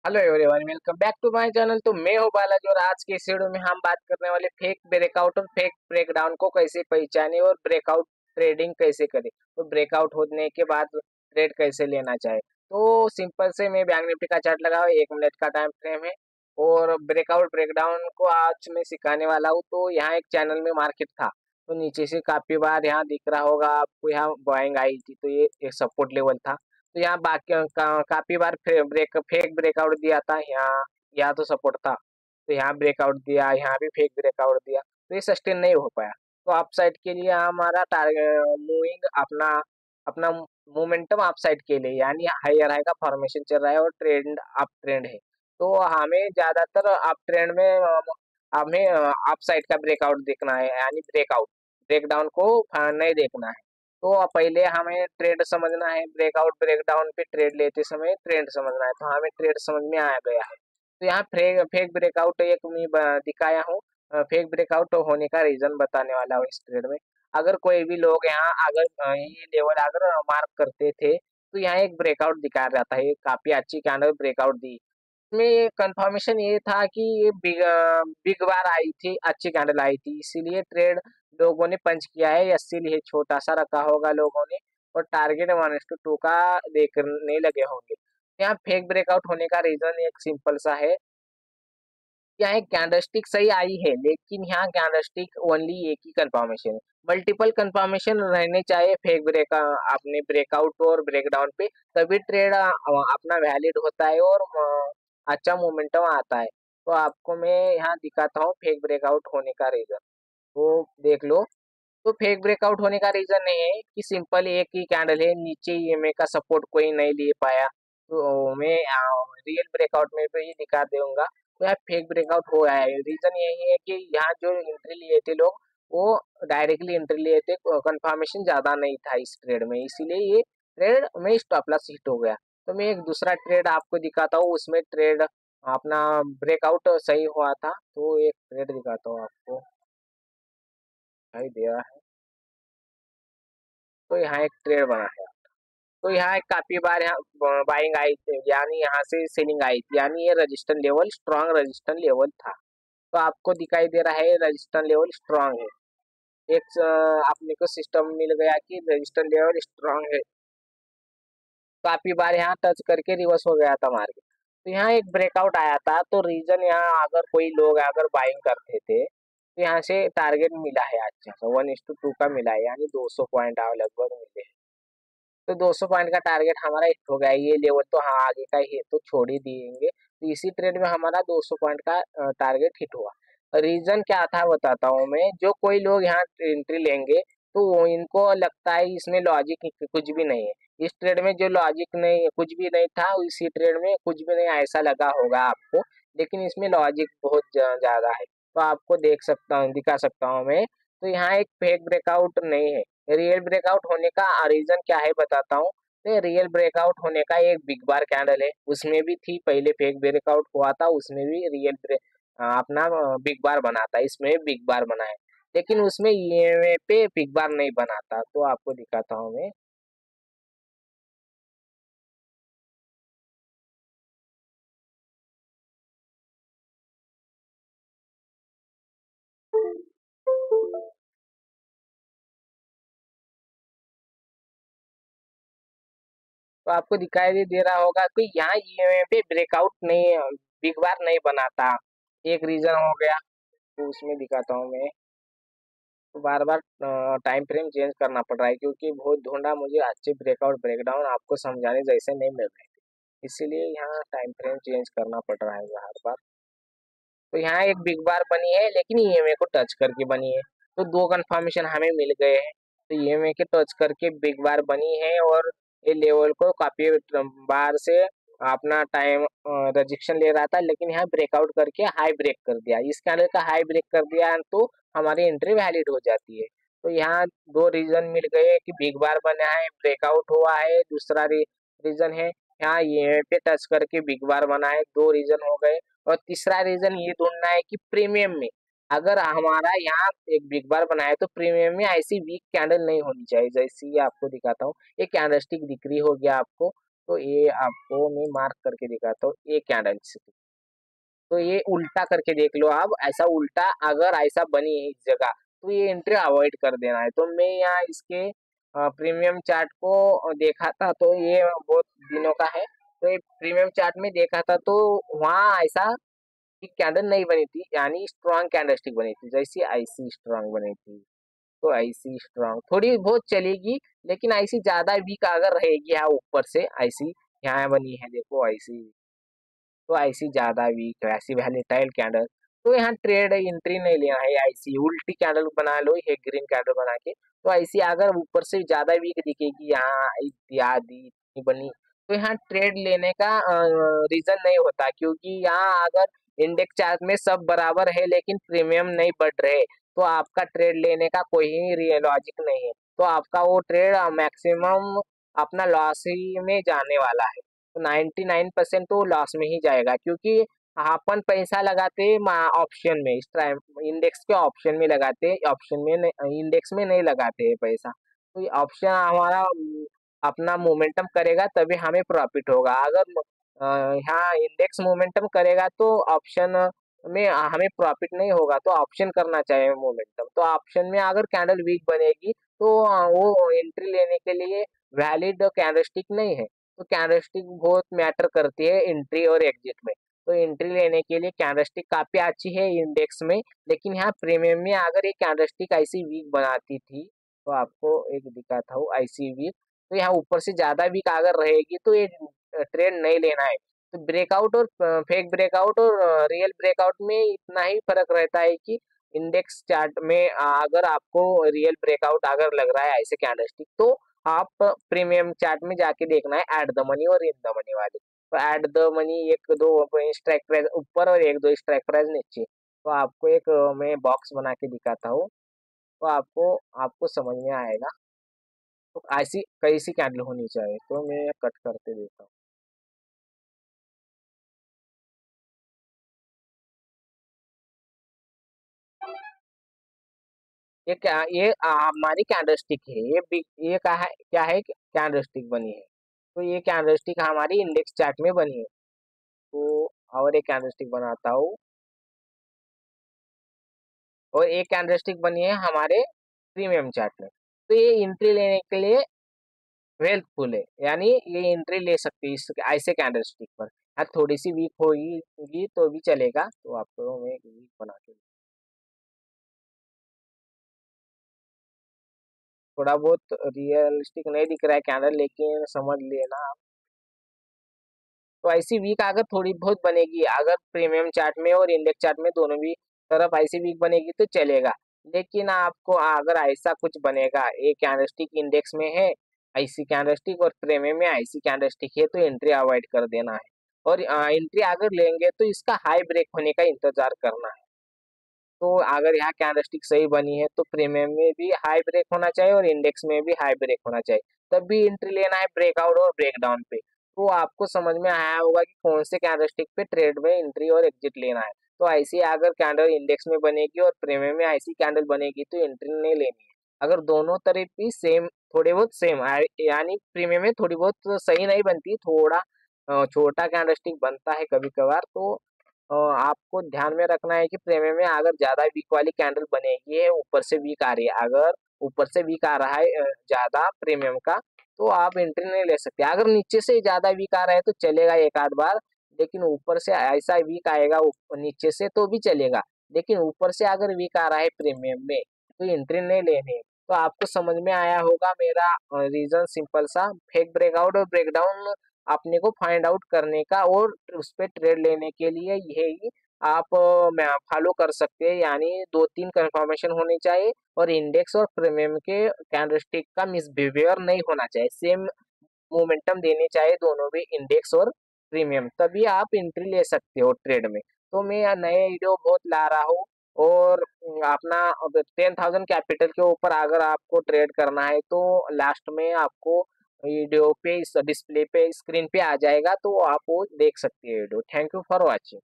Hello everyone, welcome back to my channel. तो मैं हूं बालाजी और आज के इस वीडियो में हम बात करने वाले फेक ब्रेकआउट और फेक ब्रेकडाउन को कैसे पहचाने और ब्रेकआउट ट्रेडिंग कैसे करें, तो ब्रेकआउट होने के बाद ट्रेड कैसे लेना चाहिए। तो सिंपल से मैं बैंक निफ्टी का चार्ट लगा हुआ है, 1 मिनट का टाइम फ्रेम है और ब्रेकआउट ब्रेकडाउन को आज मैं सिखाने वाला हूँ। तो यहाँ एक चैनल में मार्केट था, तो नीचे से काफी बार यहाँ दिख रहा होगा आपको, यहाँ बाइंग आई थी, तो ये एक सपोर्ट लेवल था। तो यहाँ बाकी काफी बार फेक ब्रेकआउट दिया था। यहाँ तो सपोर्ट था, तो यहाँ ब्रेकआउट दिया, यहाँ भी फेक ब्रेकआउट दिया, तो ये सस्टेन नहीं हो पाया। तो अप साइड के लिए हमारा टारगेट मूविंग अपना अपना मोमेंटम अप साइड के लिए, यानी हायर हाई का फॉर्मेशन चल रहा है और ट्रेंड अप ट्रेंड है। तो हमें ज्यादातर अप ट्रेंड में हमें अप साइड का ब्रेकआउट देखना है, यानी ब्रेकआउट ब्रेकडाउन को नहीं देखना है। तो पहले हमें ट्रेड समझना है, ब्रेकआउट ब्रेकडाउन पे ट्रेड लेते समय ट्रेंड समझना है, तो हमें ट्रेड समझ में आ गया है। तो यहाँ फेक ब्रेकआउट एक मैं दिखाया हूँ। फेक ब्रेकआउट होने का रीजन बताने वाला हूँ इस ट्रेड में। अगर कोई भी लोग यहाँ अगर ये लेवल अगर मार्क करते थे, तो यहाँ एक ब्रेकआउट दिखा रहा था, ये काफी अच्छी कैंडल ब्रेकआउट दी। इसमें कंफर्मेशन ये था कि ये बिग बार आई थी, अच्छी कैंडल आई थी, इसीलिए ट्रेड लोगों ने पंच किया है, इसीलिए छोटा सा रखा होगा लोगों ने और टारगेट 1:2 का देखने लगे होंगे। यहाँ फेक ब्रेकआउट होने का रीजन एक सिंपल सा है। यहाँ एक कैंडलस्टिक सही आई है, लेकिन यहाँ कैंडलस्टिक ओनली एक ही कंफर्मेशन है, मल्टीपल कंफर्मेशन रहने चाहिए फेक ब्रेक अपने ब्रेकआउट और ब्रेकडाउन पे, तभी ट्रेड अपना वैलिड होता है और अच्छा मोमेंटम आता है। तो आपको मैं यहाँ दिखाता हूँ फेक ब्रेकआउट होने का रीजन, वो देख लो। तो फेक ब्रेकआउट होने का रीजन ये है कि सिंपल एक ही कैंडल है, नीचे ईएमए का सपोर्ट कोई नहीं ले पाया। तो मैं रियल ब्रेकआउट में भी दिखा दूंगा। तो यहाँ फेक ब्रेकआउट हो रहा है, रीजन यही है कि यहाँ जो एंट्री लिए थे लोग, वो डायरेक्टली एंट्री लिए थे, कंफर्मेशन ज्यादा नहीं था इस ट्रेड में, इसीलिए ये ट्रेड में स्टॉप लॉस हिट हो गया। तो मैं एक दूसरा ट्रेड आपको दिखाता हूँ, उसमें ट्रेड अपना ब्रेकआउट सही हुआ था, तो एक ट्रेड दिखाता हूँ आपको, दिखाई दे रहा है। तो यहाँ एक ट्रेड बना है, तो यहाँ एक काफी बार यहाँ बाइंग आई थी, यानी यहाँ से सेलिंग आई थी, यानी ये register level strong register level था। तो आपको दिखाई दे रहा है रजिस्टर लेवल स्ट्रॉन्ग है। एक अपने को सिस्टम मिल गया कि रजिस्टर लेवल स्ट्रॉन्ग है। काफी बार यहाँ टच करके रिवर्स हो गया था मार्केट। तो यहाँ एक ब्रेकआउट आया था, तो रीजन यहाँ अगर कोई लोग अगर बाइंग करते थे, तो यहाँ से टारगेट मिला है अच्छा सा, 1:2 का मिला है, यानी 200 पॉइंट लगभग मिले। तो 200 पॉइंट का टारगेट हमारा हिट हो गया, ये लेवल तो हाँ आगे का ही है, तो छोड़ ही दिएंगे। तो इसी ट्रेड में हमारा 200 पॉइंट का टारगेट हिट हुआ। रीजन क्या था बताता हूँ मैं। जो कोई लोग यहाँ एंट्री लेंगे, तो वो इनको लगता है इसमें लॉजिक कुछ भी नहीं है, इस ट्रेड में जो लॉजिक नहीं कुछ भी नहीं था, इसी ट्रेड में कुछ भी नहीं ऐसा लगा होगा आपको, लेकिन इसमें लॉजिक बहुत ज्यादा है। तो आपको देख सकता हूँ, दिखा सकता हूँ मैं। तो यहाँ एक फेक ब्रेकआउट नहीं है, रियल ब्रेकआउट होने का रीजन क्या है बताता हूँ। तो रियल ब्रेकआउट होने का एक बिग बार कैंडल है, उसमें भी थी पहले फेक ब्रेकआउट हुआ था, उसमें भी रियल अपना बिग बार बना था, इसमें बिग बार बना है, लेकिन उसमें ईएमए पे बिग बार नहीं बना था। तो आपको दिखाता हूँ मैं। तो आपको दिखाई दे रहा होगा कि यहाँ ईएमए पे ब्रेकआउट नहीं, बिग बार नहीं बना था, एक रीजन हो गया। तो उसमें दिखाता हूँ मैं। तो बार बार टाइम फ्रेम चेंज करना पड़ रहा है, क्योंकि बहुत ढूंढा, मुझे अच्छे ब्रेकआउट ब्रेकडाउन आपको समझाने जैसे नहीं मिल रहे थे, इसीलिए यहाँ टाइम फ्रेम चेंज करना पड़ रहा है हर बार। तो यहाँ एक बिग बार बनी है, लेकिन ईएमए को टच करके बनी है। तो दो कंफर्मेशन हमें मिल गए हैं। तो ईएमए के टच करके बिग बार बनी है और ये लेवल को काफी बार से अपना टाइम रिजेक्शन ले रहा था, लेकिन यहाँ ब्रेकआउट करके हाई ब्रेक कर दिया, इस कैंडल का हाई ब्रेक कर दिया, तो हमारी एंट्री वैलिड हो जाती है। तो यहाँ दो रीजन मिल गए कि बिग बार बना है, ब्रेकआउट हुआ है, दूसरा रीजन है यहाँ ये पे टच करके बिग बार बना है, दो रीजन हो गए। और तीसरा रीजन ये ढूंढना है कि प्रीमियम में अगर हमारा यहाँ एक बिग बार बनाया, तो प्रीमियम में ऐसी वीक कैंडल नहीं होनी चाहिए, जैसे ये आपको दिखाता हूँ, ये कैंडलस्टिक दिख रही होगी आपको। तो ये आपको मैं मार्क करके दिखाता हूँ, ये कैंडल स्टिक। तो ये उल्टा करके देख लो आप, ऐसा उल्टा अगर ऐसा बनी है इस जगह तो ये एंट्री अवॉइड कर देना है। तो मैं यहाँ इसके प्रीमियम चार्ट को देखा था, तो ये बहुत दिनों का है। तो ये प्रीमियम चार्ट में देखा था, तो वहाँ ऐसा कि कैंडल नहीं बनी थी, यानी स्ट्रॉन्ग कैंडलस्टिक बनी थी, जैसी आईसी स्ट्रॉन्ग बनी थी। तो आईसी स्ट्रॉन्ग थोड़ी बहुत चलेगी, लेकिन आईसी ज्यादा वीक अगर रहेगी यहाँ ऊपर से आईसी यहाँ बनी है, देखो आईसी, तो ऐसी ज्यादा वीक है, ऐसी वैलेटाइल कैंडल। तो यहाँ ट्रेड एंट्री नहीं लेना है, ऐसी उल्टी कैंडल बना लो, ये ग्रीन कैंडल बना के। तो ऐसी अगर ऊपर से ज्यादा वीक दिखेगी यहाँ इत्यादि इतनी बनी, तो यहाँ ट्रेड लेने का रीजन नहीं होता, क्योंकि यहाँ अगर इंडेक्स चार्ट में सब बराबर है लेकिन प्रीमियम नहीं बढ़ रहे, तो आपका ट्रेड लेने का कोई ही लॉजिक नहीं है। तो आपका वो ट्रेड मैक्सिमम अपना लॉस ही में जाने वाला है। तो 99% तो लॉस में ही जाएगा, क्योंकि अपन पैसा लगाते ऑप्शन में, इंडेक्स के ऑप्शन में लगाते, ऑप्शन में नहीं, इंडेक्स में नहीं लगाते हैं पैसा। तो ये ऑप्शन हमारा अपना मोमेंटम करेगा तभी हमें प्रॉफिट होगा। अगर यहाँ इंडेक्स मोमेंटम करेगा तो ऑप्शन में हमें प्रॉफिट नहीं होगा। तो ऑप्शन करना चाहिए मोमेंटम। तो ऑप्शन में अगर कैंडल वीक बनेगी तो वो एंट्री लेने के लिए वैलिड कैंडलस्टिक नहीं है। तो कैंडलस्टिक बहुत मैटर करती है एंट्री और एग्जिट में। तो एंट्री लेने के लिए कैंडलस्टिक काफी अच्छी है इंडेक्स में, लेकिन यहाँ प्रीमियम में अगर ये कैंडलस्टिक ऐसी वीक बनाती थी, तो आपको एक दिखाता हूँ ऐसी वीक, तो यहाँ ऊपर से ज्यादा वीक अगर रहेगी तो ये ट्रेड नहीं लेना है। तो ब्रेकआउट और फेक ब्रेकआउट और रियल ब्रेकआउट में इतना ही फर्क रहता है कि इंडेक्स चार्ट में अगर आपको रियल ब्रेकआउट अगर लग रहा है ऐसे कैंडलस्टिक, तो आप प्रीमियम चार्ट में जाके देखना है एट द मनी और इन द मनी वाले। तो एट द मनी एक दो स्ट्राइक प्राइस ऊपर और एक दो स्ट्राइक प्राइस नीचे। तो आपको एक मैं बॉक्स बना के दिखाता हूँ, तो आपको आपको समझ में आएगा। तो ऐसी कैसी कैंडल होनी चाहिए, तो मैं कट करके देता हूँ। ये क्या, ये हमारी कैंडलस्टिक है, ये क्या है, कैंडलस्टिक बनी है। तो ये कैंडलस्टिक हमारी इंडेक्स चार्ट में बनी है। तो और एक कैंडलस्टिक बनाता हूँ, और एक कैंडलस्टिक बनी है हमारे प्रीमियम चार्ट में। तो ये एंट्री लेने के लिए हेल्पफुल है, यानी ये एंट्री ले सकते हैं इस ऐसे कैंडलस्टिक पर। हाँ, थोड़ी सी वीक होगी तो भी चलेगा। तो आपको मैं एक वीक बना के, थोड़ा बहुत रियलिस्टिक नहीं दिख रहा है कैंडल, लेकिन समझ लेना। तो ऐसी वीक अगर थोड़ी बहुत बनेगी, अगर प्रीमियम चार्ट में और इंडेक्स चार्ट में दोनों भी तरफ ऐसी वीक बनेगी तो चलेगा। लेकिन आपको अगर ऐसा कुछ बनेगा, एक कैंडलस्टिक इंडेक्स में है ऐसी कैंडलस्टिक और प्रीमियम में ऐसी कैंडलस्टिक है, तो एंट्री अवॉइड कर देना है। और एंट्री अगर लेंगे तो इसका हाई ब्रेक होने का इंतजार करना है। तो अगर यहाँ कैंडलस्टिक सही बनी है तो प्रीमियम में भी हाई ब्रेक होना चाहिए और इंडेक्स में भी हाई ब्रेक होना चाहिए, तब भी एंट्री लेना है ब्रेकआउट और ब्रेकडाउन पे। तो आपको समझ में आया होगा कि कौन से कैंडलस्टिक पे ट्रेड में एंट्री और एग्जिट लेना है। तो ऐसी अगर कैंडल इंडेक्स में बनेगी और प्रीमियम में ऐसी कैंडल बनेगी तो एंट्री नहीं लेनी है। अगर दोनों तरफ भी सेम, थोड़े बहुत सेम, यानी प्रीमियम में थोड़ी बहुत सही नहीं बनती, थोड़ा छोटा कैंडलस्टिक बनता है कभी कभार, तो आपको ध्यान में रखना है कि प्रीमियम में अगर ज्यादा वीक वाली कैंडल बनेगी है, ऊपर से वीक आ रही है, अगर ऊपर से वीक आ रहा है ज्यादा प्रीमियम का, तो आप एंट्री नहीं ले सकते। अगर नीचे से ज्यादा वीक आ रहा है तो चलेगा एक आध बार, लेकिन ऊपर से ऐसा वीक आएगा नीचे से तो भी चलेगा, लेकिन ऊपर से अगर वीक आ रहा है प्रीमियम में तो एंट्री नहीं लेनी है। तो आपको समझ में आया होगा मेरा रीजन सिंपल सा, फेक ब्रेकआउट और ब्रेकडाउन अपने को फाइंड आउट करने का और उस पे ट्रेड लेने के लिए यही आप फॉलो कर सकते हैं। यानी दो तीन कंफर्मेशन होनी चाहिए और इंडेक्स और प्रीमियम के कैंडलस्टिक का मिसबिहेवियर नहीं होना चाहिए, सेम मोमेंटम देने चाहिए दोनों भी इंडेक्स और प्रीमियम, तभी आप एंट्री ले सकते हो ट्रेड में। तो मैं नए वीडियो बहुत ला रहा हूँ, और अपना 10,000 कैपिटल के ऊपर अगर आपको ट्रेड करना है तो लास्ट में आपको वीडियो पे, इस डिस्प्ले पे, स्क्रीन पे आ जाएगा, तो आप वो देख सकते हैं video. Thank you for watching.